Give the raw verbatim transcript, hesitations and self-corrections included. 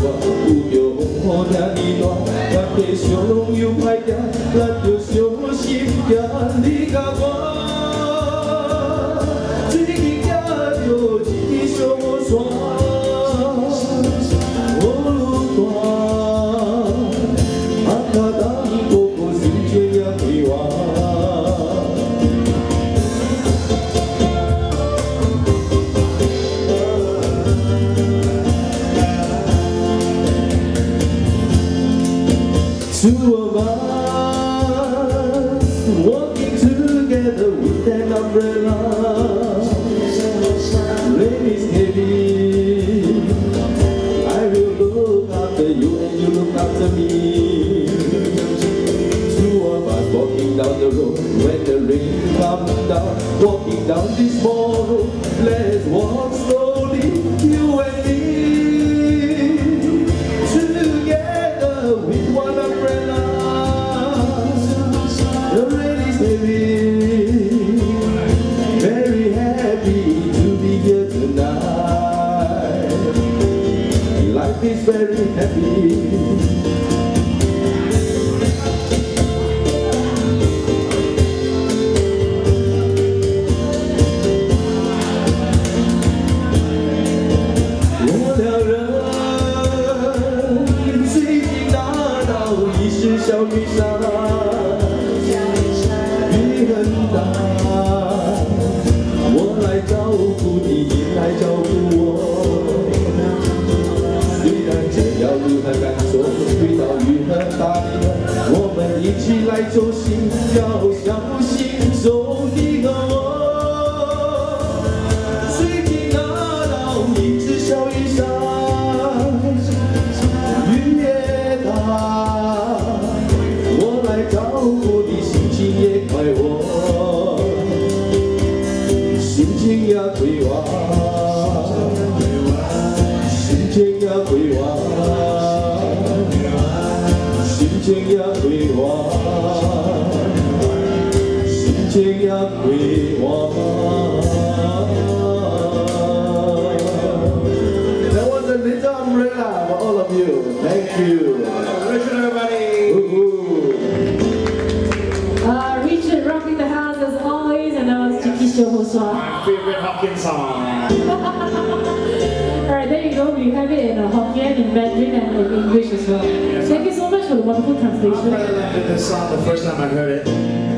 有着风雨听你暖，咱继续拢有歹行，咱着小心行，你甲我。 就一小山，我路大，啊卡当哥哥心情也快活。Two of us walking together with an umbrella. Rain is heavy. I will look after you and you look after me. Two of us walking down the road when the rain comes down. Walking down this small road, let's walk slowly, you and me. Together with one umbrella. The rain is heavy. Very happy. Life is very happy. I 我两人随即拿到一支小雨伞，雨很大，我来照顾你，你来照顾我。 这条路很难走，遇到雨和大地，我们一起来走行，要小心走你和我。随即拿到一支小雨伞，雨也大，我来照顾你，心情也快活，心情也快活。 心情也快活，心情也快活，心情也快活。That was a little umbrella for all of you. Thank you. Richard, everybody. Uh, Richard rocking the house as always, and that was Jikisho Hoswa. My favorite Hokkien song. Alright, there you go. We have it in uh, Hokkien, in Mandarin, and in English as well. Yes, Thank you so much for the wonderful translation. I loved this song the first time I heard it.